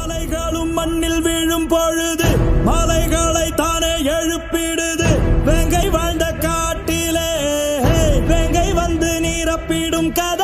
மலைகளும் மண்ணில் வீழும் பொழுது மலைகளை தானே எழுப்பிடுது வேங்கை வாழ்ந்த காட்டிலே வேங்கை வந்து நீரப்பிடும்